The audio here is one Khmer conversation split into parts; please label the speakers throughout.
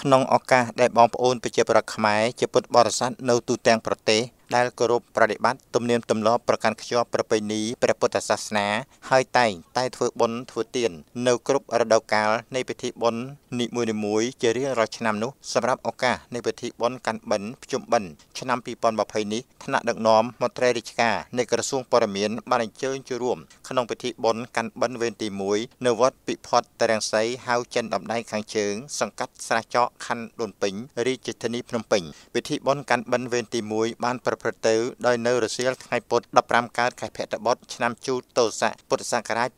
Speaker 1: ក្នុងឱកាសដែលបងប្អូនប្រជាពលរដ្ឋខ្មែរជាពុទ្ធបរិស័ទនៅទូទាំងប្រទេសដែលគោរពប្រតិបត្តិទំនៀមទម្លាប់ប្រកាន់ខ្ជាប់ប្រពៃណីព្រះពុទ្ធសាសនាហើយតែធ្វើបុណ្យធ្វើទាននៅគ្រប់រដូវកាលនៃពិធីបុណ្យនីមួយៗជារៀងរាល់ឆ្នាំនោះសម្រាប់ឱកាសនៃពិធីបុណ្យកាន់បិណ្ឌភ្ជុំបិណ្ឌឆ្នាំ2020នេះថ្នាក់ដឹកនាំមន្ត្រីរាជការនៃក្រសួងព័ត៌មានបានអញ្ជើញចូលរួមក្នុងពិធីបុណ្យកាន់បិណ្ឌវេនទី1នៅវត្តពិផុតតរាំងសីហៅចិនដំដៃខាងជើងសង្កាត់ស្រះចកខណ្ឌដូនពេញរាជធានីភ្នំពេញពិធីបុណ្យកាន់បិណ្ឌវេនទី1បានប្រព្រឹត្តទៅដោយនៅរសៀលថ្ងៃពុធ15កើតខែភទ្របទឆ្នាំជូតទស័កពុទ្ធសករាជ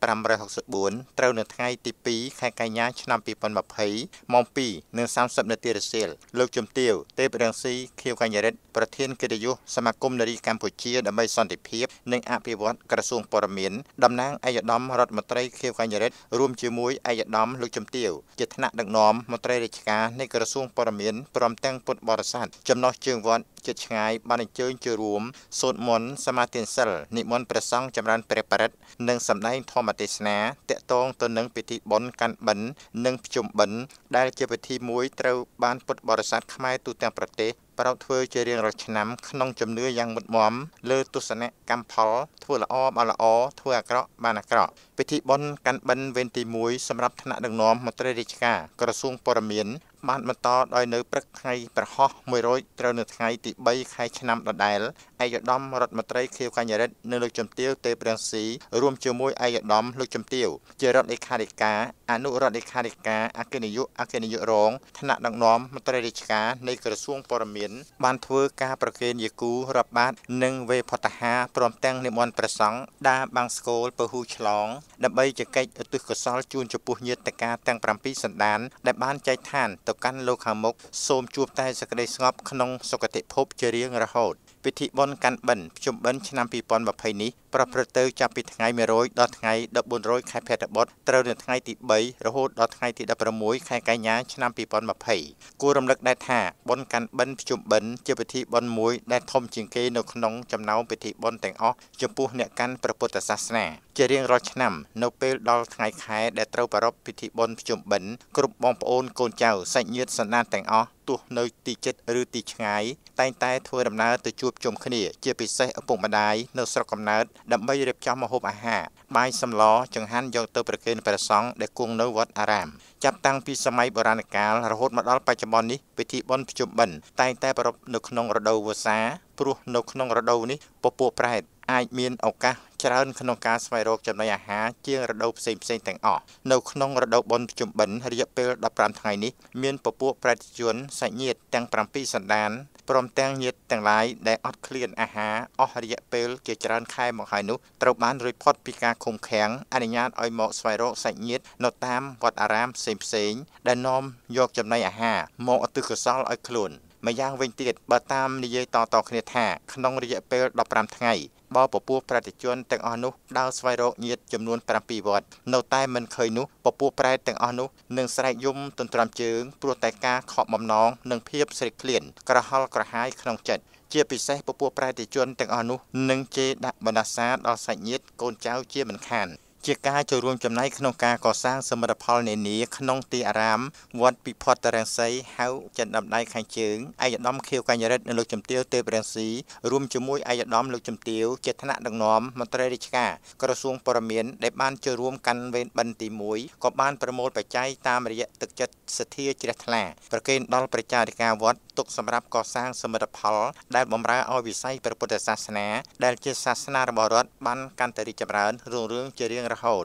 Speaker 1: 2564ត្រូវនៅថ្ងៃទី2ខែកញ្ញាឆ្នាំ2020ម៉ោង2:30នាទីរសៀលលោកជំទាវទេពរាំងស៊ីខៀវកញ្ញរិទ្ធប្រធានកិត្តិយសសមាគមនារីកម្ពុជាដើម្បីសន្តិភាពនិងអភិវឌ្ឍក្រសួងព័ត៌មានតំណាងឯកឧត្តមរដ្ឋមន្ត្រីខៀវកញ្ញរិទ្ធរួមជាមួយឯកឧត្តមលោកជំទាវជាថ្នាក់ដឹកនាំមន្ត្រីរាជការនៃក្រសួងព័ត៌មានព្រមទាំងពុទ្ធបរិស័ទចំណុះជើងវត្តជិតឆ្ងាយបានអញ្ជើញចូលរួមសូត្រមន្តសមាទានសិលនិមន្តព្រះសង្ឃចម្រើនព្រះបរិត្តនិងសម្ដែងធម្មទេសនាតាក់ទងទៅនឹងពិធីបុណ្យកាន់បិណ្ឌនិងភ្ជុំបិណ្ឌដែលជាពិធីមួយត្រូវបានពុទ្ធបរិស័ទខ្មែរទូទាំងប្រទេសប្រោតធ្វើជារៀងរាល់ឆ្នាំក្នុងជំនឿយ៉ាងមុតមមលើទស្សនៈកម្មផលធ្វើល្អបានល្អធ្វើអាក្រក់បានអាក្រក់ពិធីបុណ្យកាន់បិណ្ឌវេនទី1សម្រាប់ថ្នាក់ដឹកនាំមន្ត្រីរាជការក្រសួងព័ត៌មានបានបន្តដោយនៅព្រឹកថ្ងៃប្រហោះ100ត្រូវនៅថ្ងៃទី3ខែឆ្នាំដដែលឯកឧត្តមរដ្ឋមន្ត្រីខៀវកញ្ញរិទ្ធនិងលោកជំទាវទេពរាំងស៊ីរួមជាមួយឯកឧត្តមលោកជំទាវជារដ្ឋលេខាធិការអនុរដ្ឋលេខាធិការអគ្គនាយករងថ្នាក់ដឹកនាំមន្ត្រីរាជការនៃក្រសួងព័ត៌មានបានធ្វើការប្រគេនយាគូរាប់បាតនិងវេផតហាព្រមទាំងនិមន្តព្រះសង្ឃដាបាំងស្គរពហុឆ្លងដើម្បីជាកិច្ចឧទ្ទិសកុសលជូនចំពោះញាតិកាទាំង7សន្តានដែលបានចែកឋានទៅកាន់លោកខាងមុខសូមជួបតែសេចក្តីស្ងប់ក្នុងសុគតិភពជារៀងរហូតពិធីបុណ្យកាន់បិណ្ឌភ្ជុំបិណ្ឌឆ្នាំ2020នេះប្រព្រឹត្តទៅចាប់ពីថ្ងៃ100ដល់ថ្ងៃ1400ខែភទ្របទត្រូវនៅថ្ងៃទី3រហូតដល់ថ្ងៃទី16ខែកញ្ញាឆ្នាំ2020គួររំលឹកដែរថាបុណ្យកាន់បិណ្ឌភ្ជុំបិណ្ឌជាពិធីបុណ្យមួយដែលធំជាងគេនៅក្នុងចំណោមពិធីបុណ្យទាំងអស់ចំពោះអ្នកកាន់ព្រះពុទ្ធសាសនាជារៀងរាល់ឆ្នាំនៅពេលដល់ថ្ងៃខែដែលត្រូវប្រារព្ធពិធីបុណ្យភ្ជុំបិណ្ឌគ្រប់បងប្អូនកូនចៅសាច់ញាតិសន្តានទាំងអស់ទោះនៅទីជិតឬទីឆ្ងាយតែងតែធ្វើដំណើរទៅជួបជុំគ្នាជាពិសេសឪពុកម្ដាយនៅស្រុកកំណើតដើម្បីរៀបចំម្ហូបអាហារបាយសម្លចង្ហាន់យកទៅប្រគេនព្រះសង្ឃដែលគង់នៅវត្តអារាមចាប់តាំងពីសម័យបុរាណកាលរហូតមកដល់បច្ចុប្បន្ននេះពិធីបុណ្យភ្ជុំបិណ្ឌតែងតែប្រារព្ធនៅក្នុងរដូវវស្សាព្រោះនៅក្នុងរដូវនេះពពួកប្រេតអាចមានឱកាសច្រើនក្នុងការស្វែងរកចំណីអាហារជាងរដូវផ្សេងៗទាំងអស់នៅក្នុងរដូវបុណ្យភ្ជុំបិណ្ឌរយៈពេល15ថ្ងៃនេះមានពពួកប្រតិជនសាច់ញាតិទាំង7សន្តានព្រមទាំងញាតិទាំងឡាយដែលអត់ឃ្លានអាហារអស់រយៈពេលជាច្រើនខែមកហើយនោះត្រូវបានរួចផុតពីការឃុំឃាំងអនុញ្ញាតឲ្យមកស្វែងរកសាច់ញាតិនៅតាមវត្តអារាមផ្សេងៗដែលនាំយកចំណីអាហារមកឧទ្ទិសកុសលឲ្យខ្លួនម្យ៉ាងវិញទៀតបើតាមនិយាយតគ្នាថាក្នុងរយៈពេល15ថ្ងៃបើពពួកប្រតិជនទាំងអស់នោះដើរស្វែងរកញាតិចំនួន7វត្តនៅតែមិនឃើញនោះពពួកប្រែតទាំងអស់នោះនឹងស្រែកយំទន្ទ្រាំជើងព្រោះតែការខកបំណងនិងភាពស្រេកឃ្លានក្រហល់ក្រហាយក្នុងចិត្តជាពិសេសពពួកប្រតិជនទាំងអស់នោះនឹងជេរដាក់បណ្ដាសាដល់សាច់ញាតិកូនចៅជាមិនខានជាការចូលរួមចំណែកក្នុងការកសាងសមិទ្ធផលនានាក្នុងទីអារាមវត្តពិផុតរាំងសីហៅចិនដំដៃខាងជើងឯកឧត្តមខៀវកញ្ញរិទ្ធនិងលោកជំទាវទេពរាំងស៊ីរួមជាមួយឯកឧត្តមលោកជំទាវជាថ្នាក់ដឹកនាំមន្ត្រីរាជការក្រសួងព័ត៌មានដែលបានចូលរួមកាន់វេនបិណ្ឌទី1ក៏បានប្រមូលបច្ច័យតាមរយៈទឹកចិត្តសទ្ធាជ្រះថ្លាប្រគេនដល់ប្រជាអធិការវត្តទុកសម្រាប់កសាងសមិទ្ធផលដែលបម្រើឲ្យវិស័យព្រះពុទ្ធសាសនាដែលជាសាសនារបស់រដ្ឋបានកាន់តែរីកចម្រើនរុងរឿងជារៀងរហូត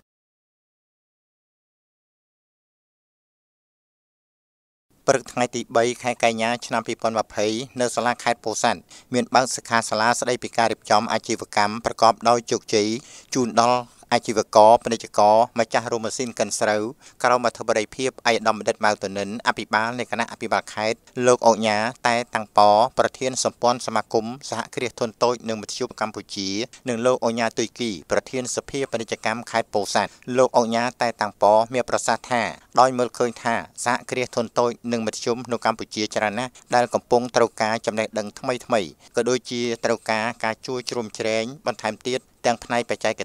Speaker 1: ព្រឹកថ្ងៃទី3ខែកញ្ញាឆ្នាំ2020នៅសាលាខេត្តពោធិ៍សាត់មានបើកសិក្ខាសាលាស្ដីពីការរៀបចំអាជីវកម្មប្រកបដោយជោគជ័យជូនដល់អាជីវករពាណិជ្ជករម្ចាស់រោងម៉ាស៊ីនកិនស្រូវក្រមអធិបតីភាពឯកឧត្តមបណ្ឌិតម៉ៅតនិនអភិបាលនៃគណៈអភិបាលខេត្តលោកអុកញ៉ាតែតាំងប៉ប្រធានសម្ព័ន្ធសមាគមសហគ្រាសធុនតូចនិងមធ្យមកម្ពុជានិងលោកអុកញ៉ាទុយគីប្រធានសភាពាណិជ្ជកម្មខេត្តពោធិ៍សាត់លោកអុកញ៉ាតែតាំងប៉មានប្រសាសន៍ថាដោយមើលឃើញថាសហគ្រាសធុនតូចនិងមធ្យមនៅកម្ពុជាច្រើនណាស់ដែលកំពុងត្រូវការចំណេះដឹងថ្មីក៏ដូចជាត្រូវការការជួយជ្រោមជ្រែងបន្ថែមទៀតទាំងផ្នែកបច្ចេកទេស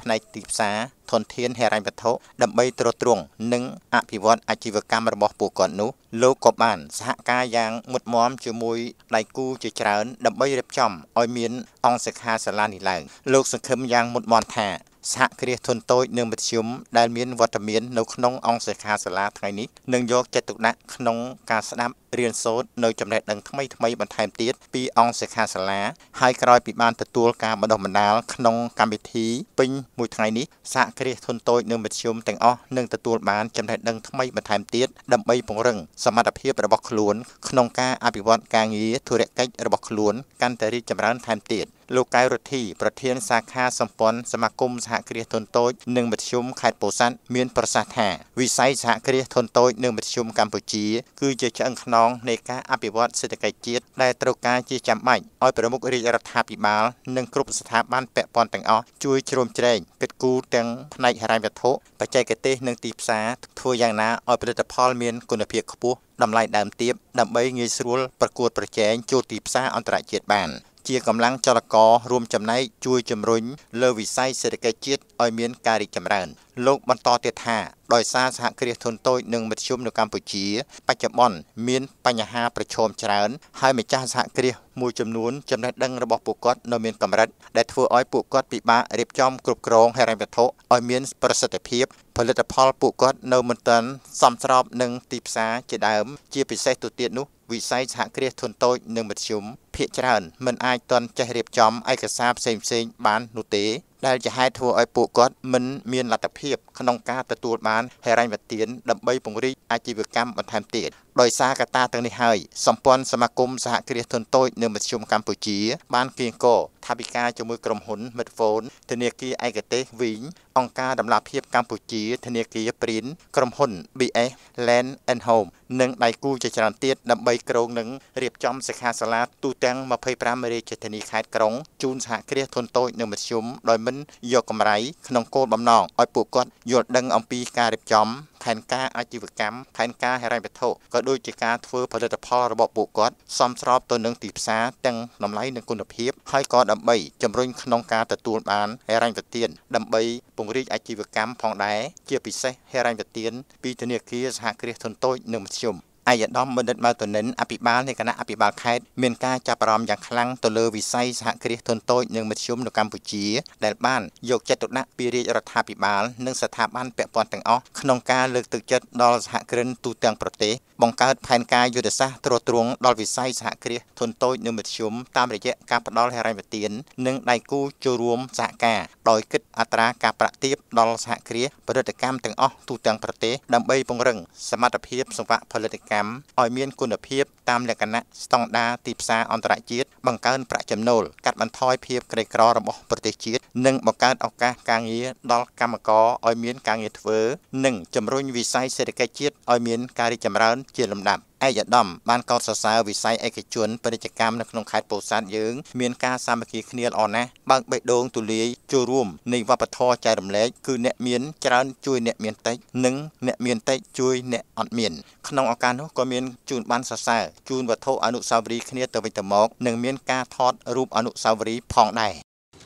Speaker 1: ផ្នែកទីផ្សារធនធានហិរញ្ញវត្ថុដើម្បីទ្រទ្រង់និងអភិវឌ្ឍអាជីវកម្មរបស់ពួកគាត់នោះលោកក៏បានសហការយ៉ាងមុតមមជាមួយដៃគូជាច្រើនដើម្បីរៀបចំឲ្យមានអង្គសិក្ខាសាលានេះឡើងលោកសង្ឃឹមយ៉ាងមុតមមថាសហគ្រាសធុនតូចនិងមធ្យមដែលមានវត្តមាននៅក្នុងអង្គសិក្ខាសាលាថ្ងៃនេះនឹងយកចិត្តទុកដាក់ក្នុងការស្ដាប់រៀនសូត្រនៅចំណេះដឹងថ្មីបន្ថែមទៀតពីអង្គសិក្ខាសាលាហើយក្រោយពីបានទទួលការបណ្ដុះបណ្ដាលក្នុងកម្មវិធីពេញមួយថ្ងៃនេះសហគ្រាសធុនតូចនិងមធ្យមទាំងអស់នឹងទទួលបានចំណេះដឹងថ្មីបន្ថែមទៀតដើម្បីពង្រឹងសមត្ថភាពរបស់ខ្លួនក្នុងការអភិវឌ្ឍការងារធុរកិច្ចរបស់ខ្លួនកាន់តែរីកចម្រើនថែមទៀតលោកកៅរទ្ធីប្រធានសាខាសម្ព័ន្ធសមាគមសហគ្រាសធុនតូចនិងមធ្យមខេត្តពោធិ៍សាត់មានប្រសាសន៍ថាវិស័យសហគ្រាសធុនតូចនិងមធ្យមកម្ពុជាគឺជាឆ្អឹងខ្នងនៃការអភិវឌ្ឍសេដ្ឋកិច្ចជាតិដែលត្រូវការជាចាំបាច់ឲ្យប្រមុខរាជរដ្ឋាភិបាលនិងគ្រប់ស្ថាប័នពាក់ព័ន្ធទាំងអស់ជួយជ្រោមជ្រែងគិតគូរទាំងផ្នែកហិរញ្ញវត្ថុបច្ចេកទេសនិងទីផ្សារធ្វើយ៉ាងណាឲ្យផលិតផលមានគុណភាពខ្ពស់តម្លៃដើមទាបដើម្បីងាយស្រួលប្រកួតប្រជែងចូលទីផ្សារអន្តរជាតិបានជាកម្លាំងចលកររួមចំណែកជួយជំរុញលើវិស័យសេដ្ឋកិច្ចជាតិឲ្យមានការរីកចម្រើនលោកបន្តទៀតថាដោយសារសហគ្រាសធុនតូចនិងមធ្យមនៅកម្ពុជាបច្ចុប្បន្នមានបញ្ហាប្រឈមច្រើនហើយម្ចាស់សហគ្រាសមួយចំនួនចំណេះដឹងរបស់ពួកគាត់នៅមានកម្រិតដែលធ្វើឲ្យពួកគាត់ពិបាករៀបចំគ្រប់គ្រងហិរញ្ញវត្ថុឲ្យមានប្រសិទ្ធភាពផលិតផលពួកគាត់នៅមិនទាន់សមស្របនឹងទីផ្សារជាដើមជាពិសេសទៅទៀតនោះវិស័យសហគ្រាសធុនតូចនិងមធ្យមភាគច្រើនមិនអាចទាន់ចេះរៀបចំឯកសារផ្សេងៗបាននោះទេដែលជាហេតុធ្វើឲ្យពួកគាត់មិនមានលទ្ធភាពក្នុងការទទួលបានហិរញ្ញប្បទានដើម្បីពង្រីកអាជីវកម្មបន្ថែមទៀតដោយសារកត្តាទាំងនេះហើយសម្ព័ន្ធសមាគមសហគ្រាសធុនតូចនិងមធ្យមកម្ពុជាបានគៀងគរថវិកាជាមួយក្រុមហ៊ុន Midphone ធនាគារឯកទេសវិញអង្គការដំណាភិបកម្ពុជាធនាគារព្រីនក្រុមហ៊ុន BS Land and Home និងដៃគូជាច្រើនទៀតដើម្បីគ្រោងនឹងរៀបចំសិក្ខាសាលាទូទាំង25រាជធានីខេត្តក្រុងជូនសហគ្រាសធុនតូចនិងមធ្យមដោយមិនយកកម្រៃក្នុងគោលបំណងឲ្យពួកគាត់យល់ដឹងអំពីការរៀបចំផែនការអាជីវកម្មផែនការហិរញ្ញវត្ថុក៏ដូចជាការធ្វើផលិតផលរបស់ពួកគាត់សមស្របទៅនឹងទីផ្សារទាំងតម្លៃនិងគុណភាពហើយក៏ដើម្បីជំរុញក្នុងការទទួលបានហិរញ្ញប្បទានដើម្បីពង្រីកអាជីវកម្មផងដែរជាពិសេសហិរញ្ញប្បទានពីធនាគារសហគ្រាសធុនតូចនិងមធ្យមឯកឧត្តមបណ្ឌិតម៉ៅតនិនអភិបាលនៃគណៈអភិបាលខេត្តមានការចាប់អារម្មណ៍យ៉ាងខ្លាំងទៅលើវិស័យសហគ្រាសធុនតូចនិងមធ្យមនៅកម្ពុជាដែលបានយកចិត្តទុកដាក់ពីរាជរដ្ឋាភិបាលនិងស្ថាប័នពាក់ព័ន្ធទាំងអស់ក្នុងការលើកទឹកចិត្តដល់សហគ្រិនទូទាំងប្រទេសបង្កើតផែនការយុទ្ធសាស្ត្រទ្រទ្រង់ដល់វិស័យសហគ្រាសធុនតូចនិងមធ្យមតាមរយៈការផ្តល់ហិរញ្ញប្បទាននិងដៃគូចូលរួមសហការដោយគិតអត្រាការប្រាក់ទាបដល់សហគ្រាសផលិតកម្មទាំងអស់ទូទាំងប្រទេសដើម្បីពង្រឹងសមត្ថភាពសង្វាក់ផលិតកម្មឲ្យមានគុណភាពតាមលក្ខណៈស្តង់ដារទីផ្សារអន្តរជាតិបង្កើនប្រាក់ចំណូលកាត់បន្ថយភាពក្រីក្ររបស់ប្រទេសជាតិនិងបង្កើតឱកាសការងារដល់កម្មករឲ្យមានការងារធ្វើនិងជំរុញវិស័យសេដ្ឋកិច្ចជាតិឲ្យមានការរីកចម្រើនជាលំដាប់ឯកឧត្តមបានកោតសរសើរវិស័យឯកជនពាណិជ្ជកម្មនៅក្នុងខេត្តពោធិ៍សាត់យើងមានការសាមគ្គីគ្នាល្អណាស់បើកបេះដូងទូលាយចូលរួមនៃវប្បធម៌ចែករំលែកគឺអ្នកមានច្រើនជួយអ្នកមានតិចនិងអ្នកមានតិចជួយអ្នកអត់មានក្នុងឱកាសនោះក៏មានជូនប័ណ្ណសរសើរជូនវត្ថុអនុស្សាវរីយ៍គ្នាទៅវិញទៅមកនិងមានការថតរូបអនុស្សាវរីយ៍ផងដែរ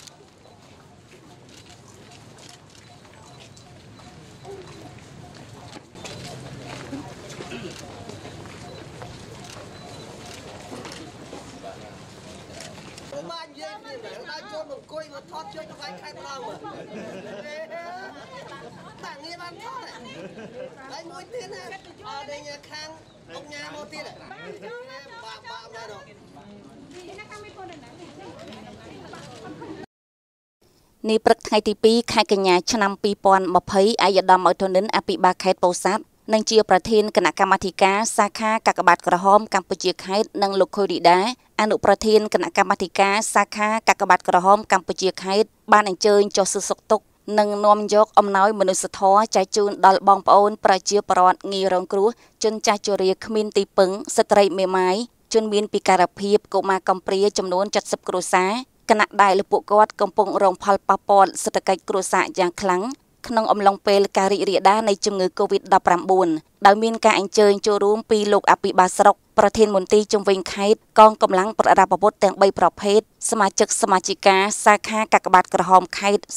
Speaker 2: បាននិយាយគ្នាដល់ចូលមកអង្គុយមកថតជួយទៅវាយខែប្រងមើលតាំងងារបានថតហើយមួយទៀតណាអត់ដែលខាងអង្គញាមកទៀតបាក់ដែរនោះ
Speaker 3: នេះព្រឹកថ្ងៃទី2ខែកញ្ញាឆ្នាំ2020ឯកឧត្តមអ៊ុធនិនអភិបាលខេត្តពោធិ៍សាត់និងជាប្រធានគណៈកម្មាធិការសាខាកាកបាទក្រហមកម្ពុជាខេត្តនិងលោកខុយឌីដាអនុប្រធានគណៈកម្មាធិការសាខាកាកបាទក្រហមកម្ពុជាខេត្តបានអញ្ជើញចុះសួរសុខទុក្ខនិងនាំយកអំណោយមនុស្សធម៌ចែកជូនដល់បងប្អូនប្រជាពលរដ្ឋងាយរងគ្រោះជនចាស់ជរាគ្មានទីពឹងស្ត្រីមេម៉ាយជនមានពិការភាពកុមារកំព្រាចំនួន70គ្រួសារគណៈដែលពួកគាត់កំពុងរងផលប៉ះពាល់សេដ្ឋកិច្ចគ្រួសារយ៉ាងខ្លាំងក្នុងអំឡុងពេលការរីករាលដាលនៃជំងឺ Covid-19 ដោយមានការអញ្ជើញចូលរួមពីលោកអភិបាលស្រុកប្រធានមន្ទីរជំនាញខេត្តកងកម្លាំងប្រដាប់អាវុធទាំង3ប្រភេទសមាជិកសមាជិកាសាខាកាកបាទក្រហមខេត្តស្រុក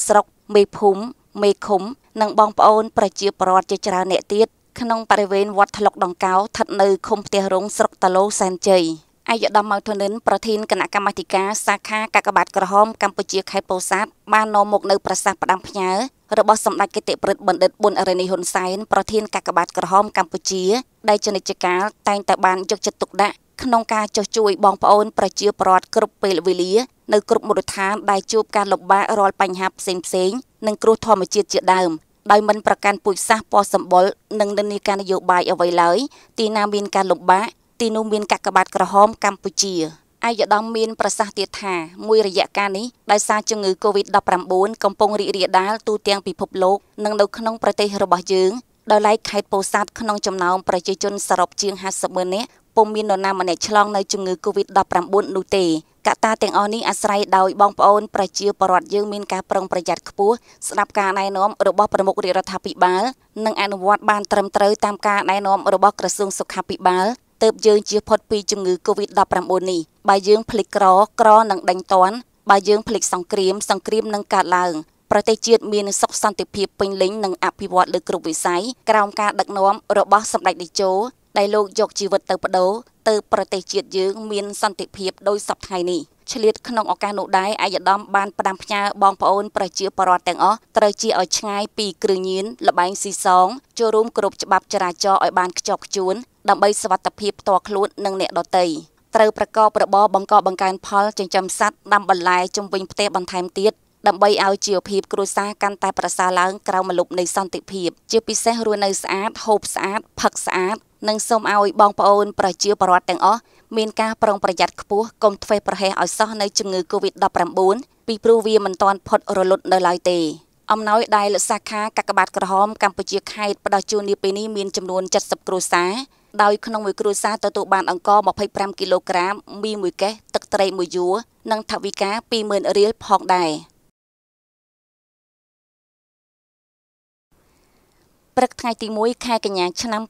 Speaker 3: មេភូមិមេឃុំនិងបងប្អូនប្រជាពលរដ្ឋជាច្រើនអ្នកទៀតក្នុងបរិវេណវត្តថ្លុកដង្កោស្ថិតនៅឃុំផ្ទះរងស្រុកតាឡូសែនជ័យឯកឧត្តម ម៉ៅ ធនិនប្រធានគណៈកម្មាធិការសាខាកាកបាទក្រហមកម្ពុជាខេត្តពោធិ៍សាត់បាននាំមកនៅប្រសាសន៍ផ្ដាំផ្ញើរបស់សម្ដេចគតិប្រិទ្ធបណ្ឌិតប៊ុនអរនីហ៊ុនសែនប្រធានកាកបាទក្រហមកម្ពុជាដែលជានិច្ចកាលតែងតែបានយកចិត្តទុកដាក់ក្នុងការចុះជួយបងប្អូនប្រជាពលរដ្ឋគ្រប់ពេលវេលានៅគ្រប់មូលដ្ឋានដែលជួបការលំបាករាល់បញ្ហាផ្សេងៗនិងគ្រោះធម្មជាតិជាដើមដោយមិនប្រកាន់ពូជសាសន៍ពណ៌សម្បុរនិងនិន្នាការនយោបាយអ្វីឡើយទីណាមានការលំបាកទីនោះមានកាកបាទក្រហមកម្ពុជាឯកឧត្តមមានប្រសាសន៍ទៀតថាមួយរយៈកាលនេះដោយសារជំងឺ Covid-19 កំពុងរីករាលដាលទូទាំងពិភពលោកនិងនៅក្នុងប្រទេសរបស់យើងដោយឡែកខេត្តពោធិ៍សាត់ក្នុងចំណោមប្រជាជនសរុបជាង 50,000 នាក់ពុំមាននរណាម្នាក់ឆ្លងនៅជំងឺ Covid-19 នោះទេកត្តាទាំងអស់នេះអាស្រ័យដោយបងប្អូនប្រជាពលរដ្ឋយើងមានការប្រុងប្រយ័ត្នខ្ពស់ស្ដាប់ការណែនាំរបស់ប្រមុខរាជរដ្ឋាភិបាលនិងអនុវត្តបានត្រឹមត្រូវតាមការណែនាំរបស់ក្រសួងសុខាភិបាលទើបយើងជៀសផុតពីជំងឺ Covid-19 នេះបើយើងភ្លេចក្រនឹងដេញតាន់បើយើងភ្លេចសង្គ្រាមនឹងកើតឡើងប្រទេសជាតិមានសុខសន្តិភាពពេញលេញនិងអភិវឌ្ឍលើគ្រប់វិស័យក្រោមការដឹកនាំរបស់សម្ដេចតេជោដែលលោកយកជីវិតទៅបដូរទៅប្រទេសជាតិយើងមានសន្តិភាពដោយសពថ្ងៃនេះឆ្លៀតក្នុងឱកាសនោះដែរឯកឧត្តមបានផ្ដាំផ្ញើបងប្អូនប្រជាពលរដ្ឋទាំងអស់ត្រូវជាឲ្យឆ្ងាយពីគ្រឿងញៀនល្បែងស៊ីសងចូលរួមគ្រប់ច្បាប់ចរាចរណ៍ឲ្យបានខ្ជាប់ខ្ជួនដើម្បីសុវត្ថិភាពផ្ទាល់ខ្លួននិងអ្នកដទៃត្រូវប្រកបរបរបង្កបង្កើនផលចិញ្ចឹមសត្វដាំបន្លែជុំវិញផ្ទះបន្ថែមទៀតដើម្បីឲ្យជីវភាពគ្រួសារកាន់តែប្រសើរឡើងក្រោមម្លប់នៃសន្តិភាពជាពិសេសរស់នៅស្អាតហូបស្អាតផឹកស្អាតនិងសូមឲ្យបងប្អូនប្រជាពលរដ្ឋទាំងអស់មានការប្រុងប្រយ័ត្នខ្ពស់កុំធ្វេសប្រហែសឲ្យសោះនៅជំងឺ Covid-19 ពីព្រោះវាមិនទាន់ផុតរលត់នៅឡើយទេអំណោយដែលសាខាកាកបាទក្រហមកម្ពុជាខេត្តផ្ដល់ជូននាពេលនេះមានចំនួន70គ្រួសារដោយក្នុងមួយគ្រួសារទទួលបានអង្ករ25គីឡូក្រាមមី1កេសទឹកត្រី1យួរនិងថវិកា 20,000 រៀលផងដែរព្រឹកថ្ងៃទី1ខែកញ្ញាឆ្នាំ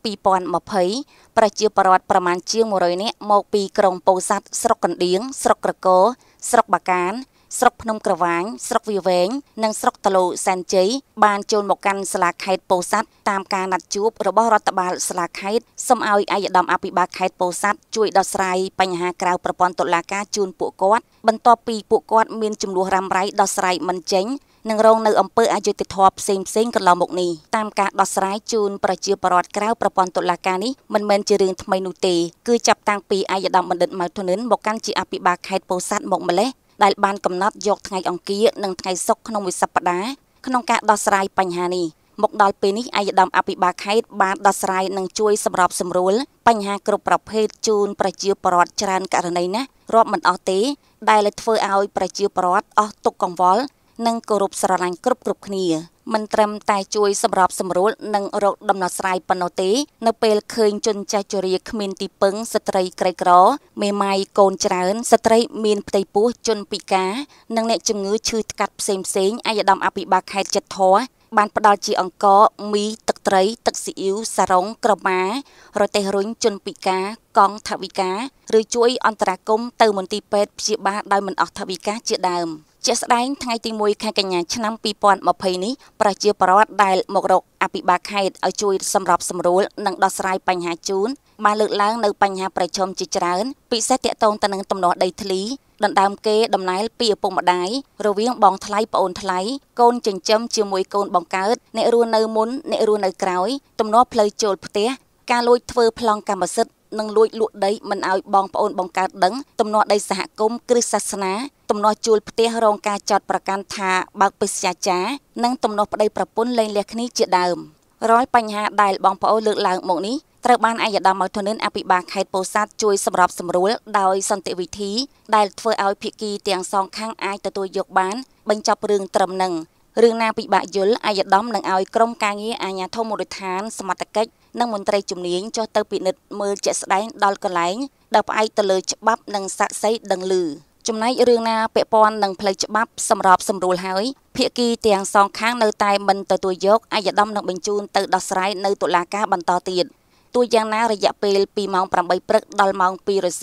Speaker 3: 2020ប្រជាពលរដ្ឋប្រមាណជាង100នាក់មកពីក្រុងពោធិ៍សាត់ស្រុកកណ្ដៀងស្រុកក្រគរស្រុកបាកានស្រុកភ្នំក្រវាញស្រុកវាវែងនិងស្រុកតាឡូសែនជ័យបានចូលមកកាន់សាលាខេត្តពោធិ៍សាត់តាមការណាត់ជួបរបស់រដ្ឋបាលសាលាខេត្តសូមឲ្យឯកឧត្តមអភិបាលខេត្តពោធិ៍សាត់ជួយដោះស្រាយបញ្ហាក្រៅប្រព័ន្ធតុលាការជូនពួកគាត់បន្ទាប់ពីពួកគាត់មានចំនួនរ៉ាំរ៉ៃដោះស្រាយមិនចេញនិងរងនៅអំពើអយុត្តិធម៌ផ្សេងកន្លងមកនេះតាមការដោះស្រាយជូនប្រជាពលរដ្ឋក្រៅប្រព័ន្ធតុលាការនេះមិនមែនជារឿងថ្មីនោះទេគឺចាប់តាំងពីឯកឧត្តមបណ្ឌិត ម៉ៅ ធនិនមកកាន់ជាអភិបាលខេត្តពោធិ៍សាត់មកម្លេះដែលបានកំណត់យកថ្ងៃអង្គារនិងថ្ងៃសុក្រក្នុងមួយសប្តាហ៍ក្នុងការដោះស្រាយបញ្ហានេះមកដល់ពេលនេះឯកឧត្តមអភិបាលខេត្តបានដោះស្រាយនិងជួយសម្របសម្រួលបញ្ហាគ្រប់ប្រភេទជូនប្រជាពលរដ្ឋច្រើនករណីណាស់រាប់មិនអស់ទេដែលធ្វើឲ្យប្រជាពលរដ្ឋអស់ទុក្ខកង្វល់និងគោរពស្រឡាញ់គ្រប់គ្នាមិនត្រឹមតែជួយសម្របសម្រួលនិងរកដំណោះស្រាយប៉ុណ្ណោះទេនៅពេលឃើញជនចាស់ជរាគ្មានទីពឹងស្ត្រីក្រីក្រមេម៉ាយកូនច្រើនស្ត្រីមានផ្ទៃពោះជនពិការនិងអ្នកជំងឺឈឺថ្កាត់ផ្សេងឯកឧត្តមអភិបាលខេត្តចិត្តធរបានផ្ដល់ជាអង្ករមីទឹកត្រីទឹកស៊ីអ៊ីវសារ៉ុងក្រមារទេះរុញជនពិការកង់ថវិកាឬជួយអន្តរាគមន៍ទៅមន្ទីរពេទ្យព្យាបាលដោយមិនអស់ថវិកាជាដើមជាក់ស្ដែងថ្ងៃទី1ខែកញ្ញាឆ្នាំ2020នេះប្រជាពលរដ្ឋដែលមករកអភិបាលខេត្តឲ្យជួយសម្របសម្រួលនិងដោះស្រាយបញ្ហាជូនបានលើកឡើងនៅបញ្ហាប្រឈមជាច្រើនពិសេសទាក់ទងទៅនឹងទំនាស់ដីធ្លីដណ្ដើមគេដំណើរពីឪពុកម្ដាយរវាងបងថ្លៃប្អូនថ្លៃកូនចិញ្ចឹមជាមួយកូនបង្កើតអ្នករស់នៅមុនអ្នករស់នៅក្រោយទំនាស់ផ្លូវចូលផ្ទះការលួចធ្វើប្លង់កម្មសិទ្ធិនិងលួចលក់ដីមិនឲ្យបងប្អូនបង្កើតដឹងទំនាស់ដីសហគមន៍គ្រឹះសាសនាទំនាស់ជួលផ្ទះរងការចោទប្រកាន់ថាបើកបេសកចារនិងទំនាស់ប្តីប្រពន្ធលែងលះគ្នាជាដើមរាល់បញ្ហាដែលបងប្អូនលើកឡើងមកនេះត្រូវបានឯកឧត្តម ម៉ៅ ធនិនអភិបាលខេត្តពោធិ៍សាត់ជួយសម្របសម្រួលដោយសន្តិវិធីដែលធ្វើឲ្យភាគីទាំងសងខាងអាចទទួលយកបានបញ្ចប់រឿងត្រឹមនឹងរឿងណាពិបាកយល់ឯកឧត្តមនឹងឲ្យក្រុមការងារអាជ្ញាធរមូលដ្ឋានសមត្ថកិច្ចនិងមន្ត្រីជំនាញចុះទៅពិនិត្យមើលជាក់ស្ដែងដល់កន្លែងដែលផ្អែកទៅលើច្បាប់និងសាក្សីដឹងឮចំណែករឿងណាពាក់ព័ន្ធនឹងផ្លូវច្បាប់សម្របសម្រួលហើយភាគីទាំងសងខាងនៅតែមិនទទួលយកឯកឧត្តមនឹងបញ្ជូនទៅដោះស្រាយនៅតុលាការបន្តទៀតទោះយ៉ាងណារយៈពេលពីម៉ោង 8 ព្រឹកដល់ម៉ោង 2 រសៀល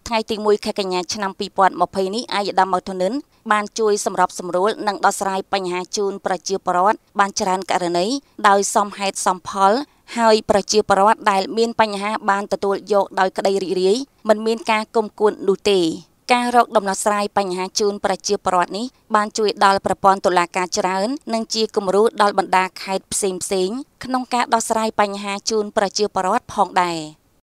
Speaker 3: ថ្ងៃទី1ខែកញ្ញាឆ្នាំ2020នេះអាយដាមម៉ៅធនិនបានជួយសម្របសម្រួលនិងដោះស្រាយបញ្ហាជូនប្រជាពលរដ្ឋបានច្រើនករណីដោយសមហេតុសមផលហើយប្រជាពលរដ្ឋដែលមានបញ្ហាបានទទួលយកដោយក្តីរីករាយមិនមានការគុំគួននោះទេការរកដំណោះស្រាយបញ្ហាជូនប្រជាពលរដ្ឋនេះបានជួយដល់ប្រព័ន្ធតុលាការច្រើននិងជាគំរូដល់បណ្ដាខេត្តផ្សេងៗក្នុងការដោះស្រាយបញ្ហាជូនប្រជាពលរដ្ឋផងដែរ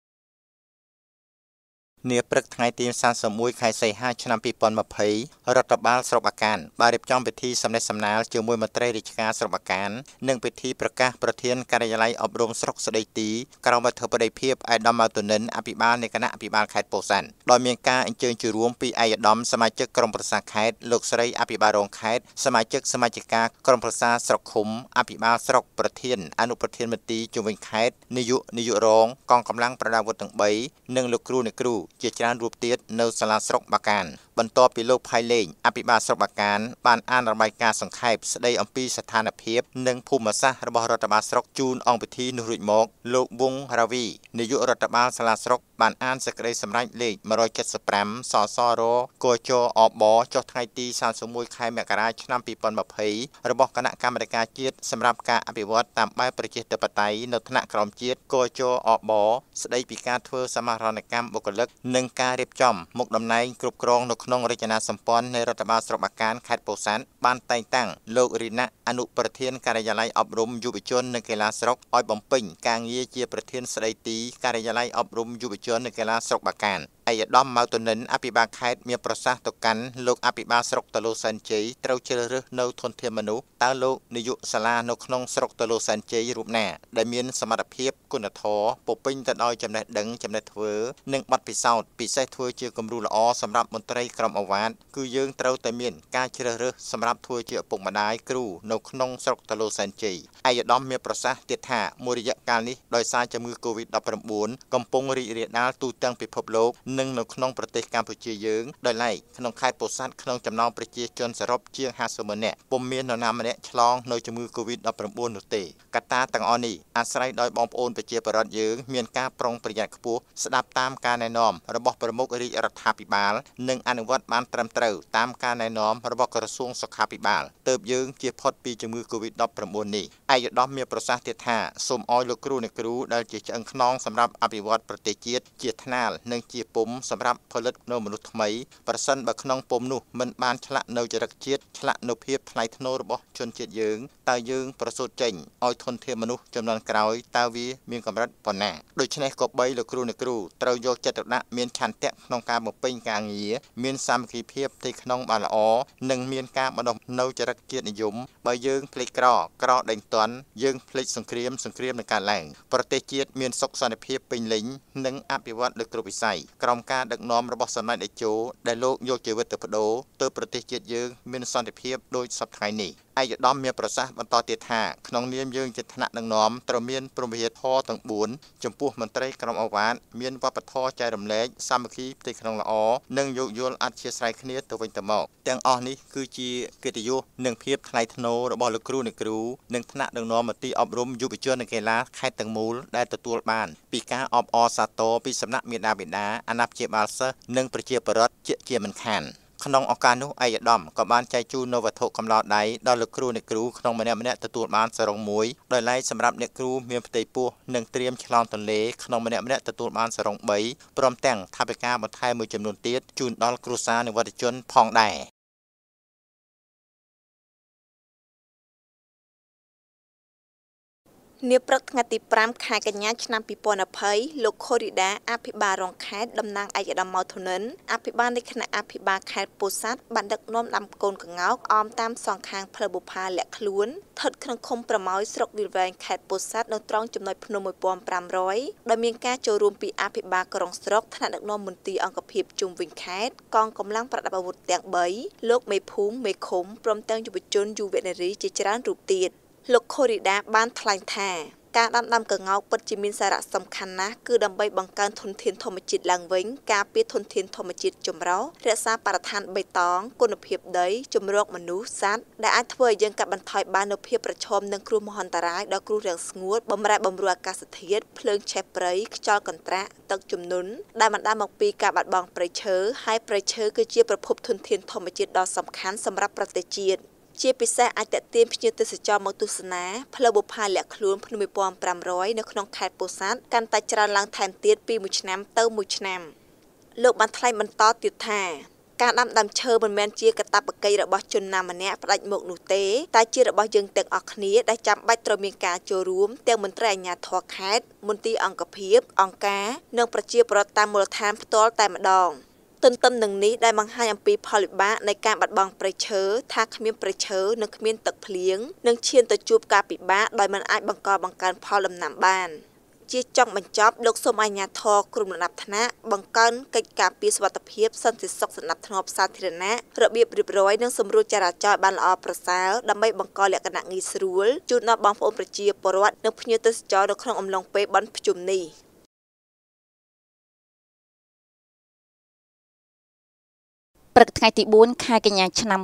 Speaker 1: នាព្រឹកថ្ងៃទី31ខែសីហាឆ្នាំ2020រដ្ឋបាលស្រុកបាកានបានរៀបចំពិធីសម្ដែងសម្ណាលជាមួយមន្ត្រីរាជការស្រុកបាកាននិងពិធីប្រកាសប្រធានការិយាល័យអប់រំស្រុកស្ដីទីក្រមអធិបតីភាពអាយដាមម៉ៅទូនិនអភិបាលនៃគណៈអភិបាលខេត្តពោធិ៍សាត់ដោយមានការអញ្ជើញចូលរួមពីអាយដាមសមាជិកក្រុមប្រឹក្សាខេត្តលោកស្រីអភិបាលរងខេត្តសមាជិកសមាជិកាក្រុមប្រឹក្សាស្រុកឃុំអភិបាលស្រុកប្រធានអនុប្រធានមន្ត្រីជុំវិញខេត្តនាយករងកងកម្លាំងប្រដាប់អាវុធទាំង3និងលោកគ្រូអ្នកគ្រូជាច្រើនរូបទៀតនៅសាលាស្រុកបាកានបន្ទាប់ពីលោកផៃលេងអភិបាលស្រុកបាកានបានអានរបាយការណ៍សង្ខេបស្ដីអំពីស្ថានភាពនិងភូមិសាស្ត្ររបស់រដ្ឋបាលស្រុកជូនអង្គពិធីនោះរួចមកលោកវងរាវីនាយករដ្ឋបាលសាលាស្រុកបានអានសេចក្តីសម្រេចលេខ175សសរកជអបចុះថ្ងៃទី31ខែមករាឆ្នាំ2020របស់គណៈកម្មាធិការជាតិសម្រាប់ការអភិវឌ្ឍតាមបែបប្រជាធិបតេយ្យនៅថ្នាក់ក្រោមជាតិកជអបស្ដីពីការធ្វើសមាហរណកម្មបុគ្គលិកនិងការរៀបចំមុខតំណែងគ្រប់គ្រងនៅក្នុងរចនាសម្ព័ន្ធនៃរដ្ឋបាលស្រុកបាកានខេត្តពោធិ៍សាត់បានតែងតាំងលោករីណាអនុប្រធានការិយាល័យអប់រំយុវជននិងកីឡាស្រុកឲ្យបំពេញការងារជាប្រធានស្ដីទីការិយាល័យអប់រំយុវជននិងកីឡាស្រុកបាកានអាយដាមម៉ៅទូនិនអភិបាលខេត្តមានប្រសាសន៍ទៅកាន់លោកអភិបាលស្រុកតឡូសែនជ័យត្រូវជ្រើសរើសនៅធនធានមនុស្សតើលោកនាយកសាលានៅក្នុងស្រុកតឡូសែនជ័យរូបណាដែលមានសមត្ថភាពគុណធម៌ពពេញទៅដោយចំណេះដឹងចំណេះធ្វើនិងបទពិសោធន៍ពិសេសធ្វើជាគំរូល្អសម្រាប់មន្ត្រីក្រុមអាវ៉ាតគឺយើងត្រូវតែមានការជ្រើសរើសសម្រាប់ធ្វើជាឪពុកម្ដាយគ្រូនៅក្នុងស្រុកតឡូសែនជ័យអាយដាមមានប្រសាសន៍ទៀតថាមួយរយៈកាលនេះដោយសារជំងឺ Covid-19 កំពុងរីករាលដាលទូទាំងពិភពលោកនិងនៅក្នុងប្រទេសកម្ពុជាយើងដោយឡែកក្នុងខេត្តពោធិ៍សាត់ក្នុងចំណោមប្រជាជនសរុបជាង50ម៉ឺននាក់ពុំមាននរណាម្នាក់ឆ្លងនៅជំងឺ Covid-19 នោះទេកត្តាទាំងអស់នេះអាស្រ័យដោយបងប្អូនប្រជាពលរដ្ឋយើងមានការប្រុងប្រយ័ត្នខ្ពស់ស្ដាប់តាមការណែនាំរបស់ប្រមុខរាជរដ្ឋាភិបាលនិងអនុវត្តបានត្រឹមត្រូវតាមការណែនាំរបស់ក្រសួងសុខាភិបាលទើបយើងជៀសផុតពីជំងឺ Covid-19 នេះអាយដាមមានប្រសាសន៍ទៀតថាសូមឲ្យលោកគ្រូអ្នកគ្រូដែលជាឆ្អឹងខ្នងសម្រាប់អភិវឌ្ឍប្រទេសជាតិជាថ្នាលនិងជាពុំសម្រាប់ផលិតនៅមនុស្សថ្មីប្រសិនបើក្នុងពុំនោះមិនបានឆ្លាក់នៅចរិតជាតិឆ្លាក់នៅភាពថ្លៃថ្នូររបស់ជនជាតិយើងតើយើងប្រសូតចេញឲ្យធនធានមនុស្សចំនួនក្រោយតើវាមានកម្រិតប៉ុណ្ណាដូច្នេះក៏បីលោកគ្រូអ្នកគ្រូត្រូវយកចិត្តទុកដាក់មានឆន្ទៈក្នុងការបំពេញការងារមានសាមគ្គីភាពផ្ទៃក្នុងបានល្អនិងមានការបណ្ដុះនៅចរិតជាតិនិយមបើយើងភ្លេចក្រដេញតន់យើងភ្លេចសង្គ្រាមនឹងកើតឡើងប្រទេសជាតិមានសុខសន្តិភាពពេញលេញនិងអភិវឌ្ឍលើគ្រប់វិស័យក្រោមការដឹកនាំរបស់សម្ដេចតេជោដែលលោកយកជីវិតទៅបដូរទើបប្រទេសជាតិយើងមានសន្តិភាពដូចសពថ្ងៃនេះអាយដាមមានប្រសាសន៍បន្តទៀតថាក្នុងនាមយើងជាថ្នាក់ដឹកនាំត្រូវមានព្រហ្មវិហារធម៌ទាំង4ចំពោះមន្ត្រីក្រុមអាវ៉ាតមានវប្បធម៌ចែករំលែកសាមគ្គីផ្ទៃក្នុងល្អនិងយោគយល់អធ្យាស្រ័យគ្នាទៅវិញទៅមកទាំងអស់នេះគឺជាកិត្តិយសនិងភាពថ្លៃថ្នូររបស់លោកគ្រូអ្នកគ្រូនិងថ្នាក់ដឹកនាំមន្ទីរអប់រំយុវជននិងកីឡាខេត្តទាំងមូលដែលទទួលបានពីការអបអរសាទរពីសំណាក់មាតាបិតាអាណាព្យាបាលសិស្សនិងប្រជាពលរដ្ឋជាមិនខានក្នុងឱកាសនោះអាយដាមក៏បានចែកជូននូវវត្ថុកម្លោដៃដល់លោកគ្រូអ្នកគ្រូក្នុងម្នាក់ទទួលបានសរង1ដោយឡែកសម្រាប់អ្នកគ្រូមានផ្ទៃពោះនិងត្រៀមឆ្លងទន្លេក្នុងម្នាក់ទទួលបានសរង3ព្រមទាំងថវិកាបន្ថែមមួយចំនួនទៀតជូនដល់គ្រួសារនិវត្តជនផងដែរ
Speaker 3: នាព្រឹកថ្ងៃទី5ខែកញ្ញាឆ្នាំ2020លោកខូរីដាអភិបាលរងខេត្តតំណាងអាយដាមម៉ៅធនិនអភិបាលនៃគណៈអភិបាលខេត្តពោធិ៍សាត់បានដឹកនាំដាំកូនក្ងោកអមតាមសងខាងផ្លូវបុប្ផាលាក់ខ្លួនស្ថិតក្នុងឃុំប្រម៉ោយស្រុកវាលវែងខេត្តពោធិ៍សាត់នៅត្រង់ចំណុចភ្នំ1500ដោយមានការចូលរួមពីអភិបាលក្រុងស្រុកថ្នាក់ដឹកនាំមន្ទីរអង្គភាពជុំវិញខេត្តកងកម្លាំងប្រដាប់អាវុធទាំង3លោកមេភូមិមេឃុំព្រមទាំងយុវជនយុវនារីជាច្រើនរូបទៀតលោកខូរីដាបានថ្លែងថា
Speaker 4: ការដាំកង្កោកពិតជាមានសារៈសំខាន់ណាស់គឺដើម្បីបង្កើនធនធានធម្មជាតិឡើងវិញការពារធនធានធម្មជាតិចម្រុះរក្សាបរិស្ថានបៃតងគុណភាពដីជំរកមនុស្សសត្វដែលអាចធ្វើឲ្យយើងកាត់បន្ថយបាននូវភាពប្រឈមនឹងគ្រោះមហន្តរាយដល់គ្រោះរាំងស្ងួតបំរែបំរួលអាកាសធាតុភ្លើងឆេះព្រៃខ្យល់កន្ត្រាក់ទឹកជំនន់ដែលបណ្ដាលមកពីការបាត់បង់ព្រៃឈើហើយព្រៃឈើគឺជាប្រភពធនធានធម្មជាតិដ៏សំខាន់សម្រាប់ប្រទេសជាតិជាពិសេសអាចទាក់ទាញភ្ញៀវទេសចរមកទស្សនាផ្លូវបុប្ផាលាក់ខ្លួនភ្នំ1500នៅក្នុងខេត្តពោធិ៍សាត់កាន់តែច្រើនឡើងថែមទៀតពីមួយឆ្នាំទៅមួយឆ្នាំលោកបានថ្លែងបន្តទៀតថាការដាំដើមឈើមិនមែនជាកាតព្វកិច្ចរបស់ជនណាម្នាក់ផ្ដាច់មុខនោះទេតែជារបស់យើងទាំងអស់គ្នាដែលចាំបាច់ត្រូវមានការចូលរួមទាំងមន្ត្រីអាជ្ញាធរខេត្តមន្ទីរអង្គភាពអង្គការនិងប្រជាពលរដ្ឋតាមមូលដ្ឋានផ្ទាល់តែម្ដងទន្ទឹមនឹងនេះដែលបង្ហាញអំពីផលវិបាកនៃការបាត់បង់ព្រៃឈើថាគ្មានព្រៃឈើនិងគ្មានទឹកភ្លៀងនឹងឈានទៅជួបការពិបាកដោយមិនអាចបង្កើនផលដំណាំបានជាចុងបញ្ចប់លោកសូមអាជ្ញាធរក្រុមលំដាប់ថ្នាក់បង្កើនកិច្ចការពារសុវត្ថិភាពសន្តិសុខសណ្ដាប់ធ្នាប់សាធារណៈរបៀបរៀបរយនិងសម្រួលចរាចរណ៍បានល្អប្រសើរដើម្បីបង្កលក្ខណៈងាយស្រួលជូនដល់បងប្អូនប្រជាពលរដ្ឋនិងភ្ញៀវទេសចរនៅក្នុងអំឡុងពេលបុណ្យភ្ជុំនេះ
Speaker 3: ព្រឹកថ្ងៃទី4ខែកញ្ញាឆ្នាំ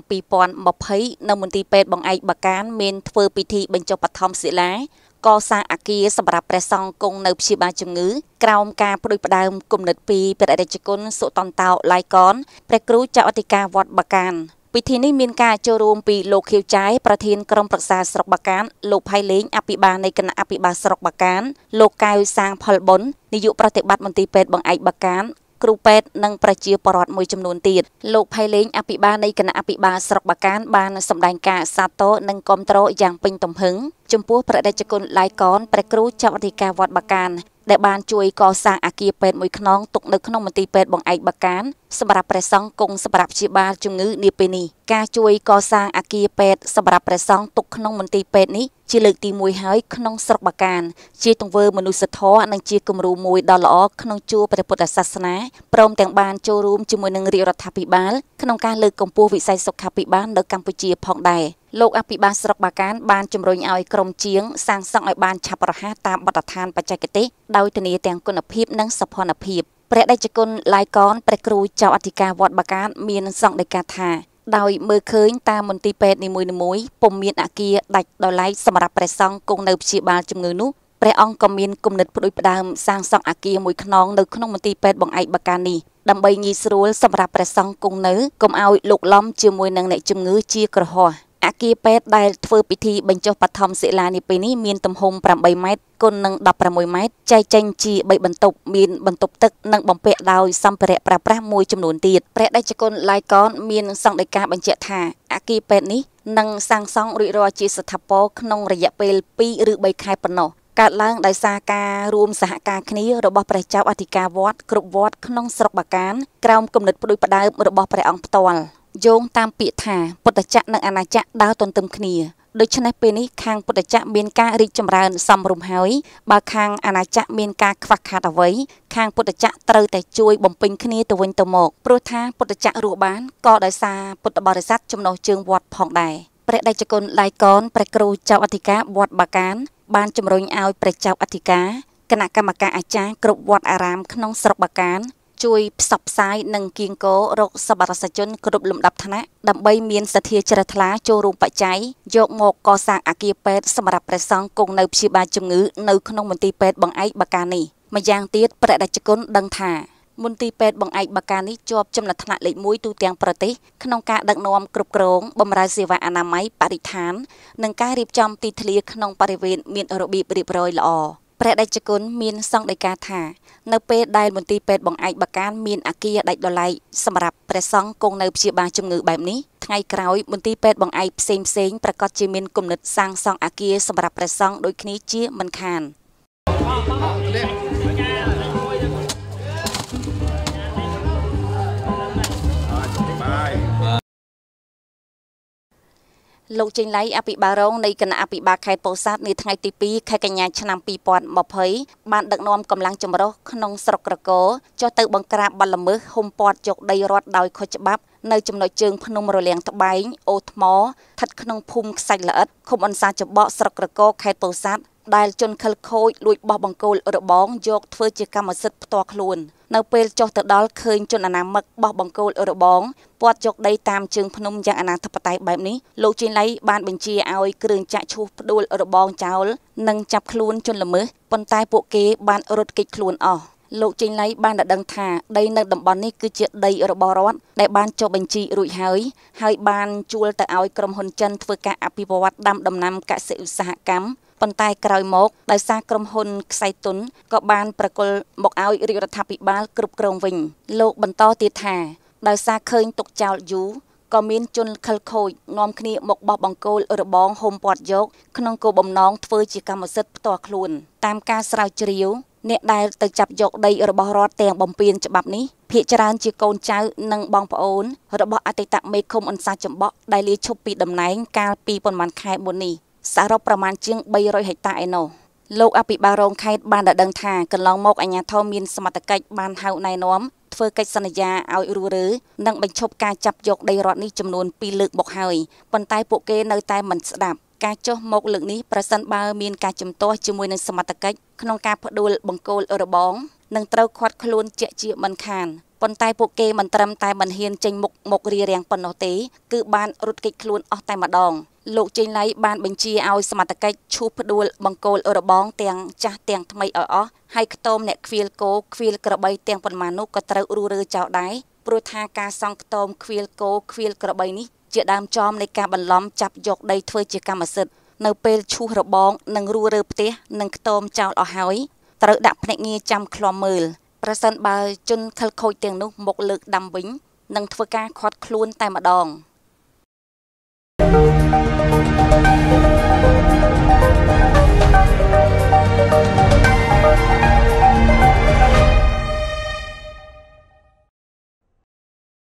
Speaker 3: 2020នៅមន្ទីរពេទ្យបង្អែកបាកានមានធ្វើពិធីបញ្ចុះបឋមសិលាកសាងអគារសម្រាប់ព្រះសង្ឃគង់នៅព្យាបាលជំងឺក្រោមការផ្ដួចផ្ដើមគំនិតពីព្រះអរិយគុណសុតន្តោឡៃកនព្រះគ្រូចៅអធិការវត្តបាកានពិធីនេះមានការចូលរួមពីលោកខៀវចាយប្រធានក្រុមប្រឹក្សាស្រុកបាកានលោកផៃលេងអភិបាលនៃគណៈអភិបាលស្រុកបាកានលោកកៅសាងផលបុននាយកប្រតិបត្តិមន្ទីរពេទ្យបង្អែកបាកានគ្រូពេទ្យនិងប្រជាពលរដ្ឋមួយចំនួនទៀតលោកផៃលេងអភិបាលនៃគណៈអភិបាលស្រុកបាកានបានសម្ដែងការសាទរនិងគាំទ្រយ៉ាងពេញទំហឹងចំពោះព្រះតេជគុណឡៃកនព្រះគ្រូចៅអធិការវត្តបាកានដែលបានជួយកសាងអគារពេទ្យមួយខ្នងទុកនៅក្នុងមន្ទីរពេទ្យបង្អែកបាកានសម្រាប់ព្រះសង្ឃគង់សម្រាប់ព្យាបាលជំងឺនាពេលនេះការជួយកសាងអគារពេទ្យសម្រាប់ព្រះសង្ឃទុកក្នុងមន្ទីរពេទ្យនេះជាលើកទី1ហើយក្នុងស្រុកបាកានជាទង្វើមនុស្សធម៌និងជាគំរូមួយដ៏ល្អក្នុងជួរព្រះពុទ្ធសាសនាព្រមទាំងបានចូលរួមជាមួយនឹងរាជរដ្ឋាភិបាលក្នុងការលើកកម្ពស់វិស័យសុខាភិបាលនៅកម្ពុជាផងដែរលោកអភិបាលស្រុកបាកានបានជំរុញឲ្យក្រុមជាងសាងសង់ឲ្យបានឆាប់រហ័សតាមបទដ្ឋានបច្ចេកទេសដោយធានាទាំងគុណភាពនិងសោភ័ណភាពព្រះតេជគុណឡៃកនព្រះគ្រូចៅអធិការវត្តបាកានមានសង្ឃដីកាថាដោយមើលឃើញតាមមន្ទីរពេទ្យនីមួយៗពុំមានអគារដាច់ដោយឡែកសម្រាប់ព្រះសង្ឃគង់នៅព្យាបាលជំងឺនោះព្រះអង្គក៏មានគំនិតផ្ដួចផ្ដើមសាងសង់អគារមួយខ្នងនៅក្នុងមន្ទីរពេទ្យបង្អែកបាកាននេះដើម្បីងាយស្រួលសម្រាប់ព្រះសង្ឃគង់នៅកុំឲ្យលោកលំជាមួយនឹងអ្នកជំងឺជាក្រហោះអគារពេទ្យដែលធ្វើពិធីបញ្ចុះបឋមសិលានេះពេលនេះមានទំហំ8ម៉ែត្រគុណនឹង16ម៉ែត្រចែកចេញជា3បន្ទប់មានបន្ទប់ទឹកនិងបំពាក់ដោយសម្ភារៈប្រើប្រាស់មួយចំនួនទៀតព្រះតេជគុណឡៃកនមានសង្ឃដីកាបញ្ជាក់ថាអគារពេទ្យនេះនឹងសាងសង់រួចរាល់ជាស្ថាពរក្នុងរយៈពេល2ឬ3ខែប៉ុណ្ណោះកើតឡើងដោយសារការរួមសហការគ្នារបស់ព្រះចៅអធិការវត្តគ្រប់វត្តក្នុងស្រុកបាកានក្រោមគំនិតផ្ដួចផ្ដើមរបស់ព្រះអង្គផ្ទាល់យោងតាមពាក្យថាពុទ្ធចក្រនិងអាណាចក្រដើរទន្ទឹមគ្នាដូច្នេះពេលនេះខាងពុទ្ធចក្រមានការរីកចម្រើនសមរម្យហើយបើខាងអាណាចក្រមានការខ្វះខាតអ្វីខាងពុទ្ធចក្រត្រូវតែជួយបំពេញគ្នាទៅវិញទៅមកព្រោះថាពុទ្ធចក្ររស់បានក៏ដោយសារពុទ្ធបរិស័ទចំណុះជើងវត្តផងដែរព្រះតេជគុណឡៃកនព្រះគ្រូចៅអធិការវត្តបាកានបានជំរុញឲ្យព្រះចៅអធិការគណៈកម្មការអាចារ្យគ្រប់វត្តអារាមក្នុងស្រុកបាកានជួយផ្សព្វផ្សាយនិងគៀងគររកសប្បុរសជនគ្រប់លំដាប់ថ្នាក់ដើម្បីមានសទ្ធាជ្រះថ្លាចូលរួមបច្ច័យយកមកកសាងអគារពេទ្យសម្រាប់ព្រះសង្ឃគង់នៅព្យាបាលជំងឺនៅក្នុងមន្ទីរពេទ្យបង្អែកបាកាននេះម្យ៉ាងទៀតព្រះតេជគុណដឹងថាមន្ទីរពេទ្យបង្អែកបាកាននេះជាប់ចំណាត់ថ្នាក់លេខ1ទូទាំងប្រទេសក្នុងការដឹកនាំគ្រប់គ្រងបម្រើសេវាអនាម័យបរិស្ថាននិងការរៀបចំទីធ្លាក្នុងបរិវេណមានរបៀបរៀបរយល្អព្រះតេជគុណមានសង្ឃដីកាថានៅពេលដែលមន្ទីរពេទ្យបង្អែកបាកានមានអគារដាច់ដោយឡែកសម្រាប់ព្រះសង្ឃគង់នៅព្យាបាលជំងឺបែបនេះថ្ងៃក្រោយមន្ទីរពេទ្យបង្អែកផ្សេងៗប្រកាសជាមានគំនិតសាងសង់អគារសម្រាប់ព្រះសង្ឃដូចគ្នាជាមិនខានលោកចេញឡៃអភិបាលរងនៃគណៈអភិបាលខេត្តពោធិ៍សាត់នាថ្ងៃទី2ខែកញ្ញាឆ្នាំ2020បានដឹកនាំកម្លាំងចម្រុះក្នុងស្រុកក្រគរចុះទៅបង្ក្រាបបទល្មើសហុំព័ទ្ធយកដីរដ្ឋដោយខុសច្បាប់នៅចំណុចជើងភ្នំរលាងត្បែងអូថ្មស្ថិតក្នុងភូមិខ្សាច់ល្អិតឃុំអន្សាចម្បក់ស្រុកក្រគរខេត្តពោធិ៍សាត់ដែលជនខិលខូចលួចបោះបង្គោលរបងយកធ្វើជាកម្មសិទ្ធិផ្ទាល់ខ្លួននៅពេលចុះទៅដល់ឃើញជនអនាមិកបោះបង្គោលរបងពាត់យកដីតាមជើងភ្នំយ៉ាងអនាធិបតេយ្យបែបនេះលោកជេងលៃបានបញ្ជាឲ្យគ្រឿងចាក់ឈូសផ្ដួលរបងចោលនិងចាប់ខ្លួនជនល្មើសប៉ុន្តែពួកគេបានរត់គេចខ្លួនអស់លោកជេងលៃបានដឹងថាដីនៅតំបន់នេះគឺជាដីរបស់រដ្ឋដែលបានចុះបញ្ជីរួចហើយបានជួលទៅឲ្យក្រុមហ៊ុនចិនធ្វើការអភិវឌ្ឍដាំដំណាំកសិឧស្សាហកម្មប៉ុន្តែក្រោយមកដោយសារក្រុមហ៊ុនខ្សែទុនក៏បានប្រគល់មកឲ្យរាជរដ្ឋាភិបាលគ្រប់គ្រងវិញលោកបន្តទៀតថាដោយសារឃើញទុកចោលយូរក៏មានជនខិលខូចនាំគ្នាមកបោះបង្គោលរបងហុំព័ទ្ធយកក្នុងគោលបំណងធ្វើជាកម្មសិទ្ធិផ្ទាល់ខ្លួនតាមការស្រាវជ្រាវអ្នកដែលទៅចាប់យកដីរបស់រដ្ឋទាំងបំពេញច្បាប់នេះភាគច្រើនជាកូនចៅនិងបងប្អូនរបស់អតីតមេឃុំអន្សាចម្បក់ដែលលាឈប់ពីតំណែងកាលពីប្រមាណខែមុននេះសរុបប្រមាណជាង300ហិកតាឯណោះលោកអភិបាលរងខេត្តបានដឹងថាកន្លងមកអាជ្ញាធរមានសមត្ថកិច្ចបានហៅណែនាំធ្វើកិច្ចសន្យាឲ្យរੂរើនិងបញ្ឈប់ការចាប់យកដីរដ្ឋនេះចំនួន2លើកមកហើយប៉ុន្តែពួកគេនៅតែមិនស្ដាប់ការចុះមកលើកនេះប្រសិនបើមានការជំទាស់ជាមួយនឹងសមត្ថកិច្ចក្នុងការផ្ដួលបង្គោលរបងនឹងត្រូវខាត់ខ្លួនជាក់ជាមិនខានប៉ុន្តែពួកគេមិនត្រឹមតែមិនហ៊ានចេញមុខមករារាំងប៉ុណ្ណោះទេគឺបានរត់គេចខ្លួនអស់តែម្ដងលោកជេងលៃបានបញ្ជាឲ្យសមត្ថកិច្ចឈូសផ្ដួលបង្គោលរបងទាំងចាស់ទាំងថ្មីឲ្យអស់ហើយខ្ទមអ្នកខ្វៀលគោខ្វៀលក្របីទាំងប៉ុន្មាននោះក៏ត្រូវរੂរើចោលដែរព្រោះថាការសង់ខ្ទមខ្វៀលគោខ្វៀលក្របីនេះជាដើមចំនៃការបន្លំចាប់យកដីធ្វើជាកម្មសិទ្ធិនៅពេលឈូសរបងនិងរੂរើផ្ទះនិងខ្ទមចោលអស់ហើយត្រូវដាក់ភ្នាក់ងារចាំឃ្លាំមើលប្រសិនបើជនខិលខូចទាំងនោះមកលើកដាំវិញនឹងធ្វើការខាត់ខ្លួនតែម្ដង